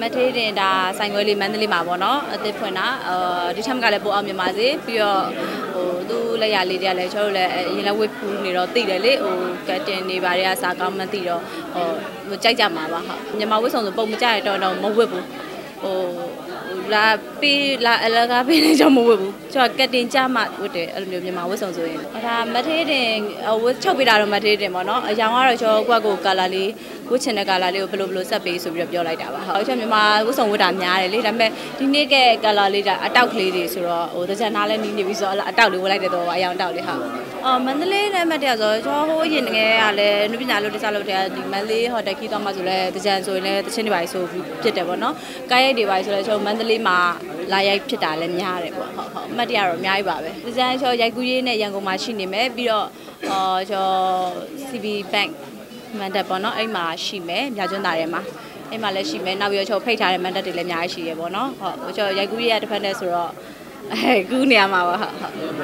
မထေးတင်ဒါဆိုင်ခွဲလေးမန္တလေးမှာပေါ့နော်အသစ်ဖွင့်တာဒီထက်ကလည်းပိုအောင်မြင်ပါစေပြီးတော့သူ့လက်ရလေးတွေကလည်းကျွန်တော်တို့လည်းအရင်လည်းဝတ်ဖူးနေတော့သိတယ်လေကတ်တင်နေပါတွေကစားကောင်းမှသိတော့ကြိုက်ကြမှာပါဟုတ်မြန်မာဝတ်ဆောင်ဆိုပုံမကြရတော့မဝတ်ဘူးလာပေးလာအလကားပေးနေကြမဝတ်ဘူးကျွန်တော်ကတ်တင်ကြမှဝတ်တယ်အဲ့လိုမျိုးမြန်မာဝတ်ဆောင်ဆိုရင်ဒါမထေးတင်ဝတ်ချုပ်ပေးတာတော့မထေးတင်ပေါ့နော်အရောင်ကတော့ကျွန်တော်ကွက်ကိုကာလာလေးဝတ်ချင်တဲ့ကာလာလေးကိုဘယ်လိုဆက်ပေးဆိုပြီးတော့ပြောလိုက်တာပါဟုတ်ကျွန်တော်မြန်မာဝတ်ဆောင်ဝတ်တာများတယ်လေဒါပေမဲ့ဒီနေ့ကကာလာလေးကအတောက်ကလေးတွေဆိုတော့တကြံနားလည်းနီးနေပြီဆိုတော့အတောက်လေးဝတ်လိုက်တဲ့တော့အရောင်တောက်လေးဟုတ်မန္တလေးနဲ့မှတ်တယ်ဆိုတော့ကျွန်တော်ဟိုရင်ငယ်ကလည်းနုပညာလို့တခြားလို့တဲ့ဒီမန္တလေးဟိုတယ်ခီးသွားမှဆိုလဲတကြံဆိုရင်လည်းတချင်းတွေပါဆိုဖြစ်တယ်ပေါ့နော်ကားရိုက်တွေပါဆိုလဲကျွန်တော်မန္တလေးမှာလာရိုက်ဖြစ်တာလည်းများတယ်ပေါ့ဟုတ်အမှတ်တရတော့အများကြီးပါပဲဒီဇိုင်းချောရိုက်ကူးရေးနဲ့ရန်ကုန်မှာရှိနေမယ်ပြီးတော့ကျွန်တော် CB Bank မန်တက်ပေါ့နော်အဲ့မှာရှိမယ်မြကျွန်းသားထဲမှာအဲ့မှာလည်းရှိမယ်နောက်ပြီးတော့ကျွန်တော်ဖိတ်ထားတဲ့မန်တက်တွေလည်းအများကြီးရှိရပေါ့နော်ဟုတ်ကျွန်တော်ရိုက်ကူးရေးရတစ်ဖက်နဲ့ဆိုတော့ကူးနေရမှာပါဟုတ်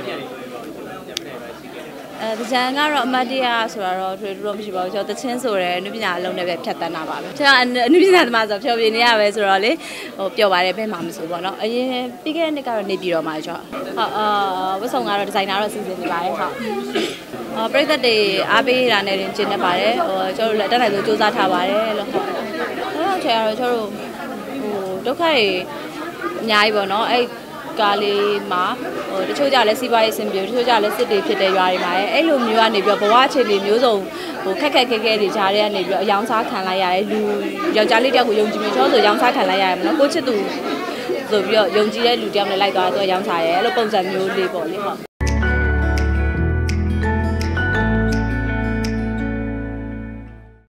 ဒီဇိုင်းကတော့အမတ်တရဆိုတာတော့ထွေထူးတော့မရှိပါဘူးကျွန်တော်တချင်းဆိုရဲအနုပညာအလုံးနဲ့ပဲဖြတ်တန်းတာပါပဲကျွန်တော်အနုပညာသမားဆိုဖြောပြနေရပဲဆိုတော့လေပျော်ပါတယ်ဘယ်မှမဆိုပေါ့နော်အရင်ပြီးခဲ့တဲ့နှစ်ကတော့နေပြည်တော်မှာကျွန်တော်ဝတ်ဆောင်ကတော့ဒီဇိုင်နာတော့စီစဉ်နေပါတယ်ဟုတ်ပရိသတ်တွေအားပေးတာနဲ့တင်ကျင်းနေပါတယ်ကျွန်တော်တို့လည်းတက်နိုင်ဆိုစူးစမ်းထားပါတယ်လို့ဟုတ်တော့ချေကတော့ကျွန်တော်တို့ဒုက္ခတွေအများကြီးပေါ့နော်အဲ့ကားလေးမှာတချို့ကြလည်းစီးပွားရေးအဆင်ပြေတချို့ကြလည်းစစ်တွေဖြစ်တဲ့ရွာတွေမှာအဲ့လိုမျိုးကနေပြီးတော့ဘဝအခြေအနေမျိုးစုံခက်ခဲတွေကြားထဲကနေပြီးတော့အယောင်စားခံလိုက်ရတယ်လူယောက်ျားလေးတယောက်ကိုယုံကြည်မယ်ကျွန်တော်ဆိုယောင်စားခံလိုက်ရတယ်မနော်ကိုချစ်သူဆိုပြီးတော့ယုံကြည်တဲ့လူတယောက်နဲ့လိုက်သွားတော့ယောင်စားရဲအဲ့လိုပုံစံမျိုးလေးပေါ့လေဟုတ်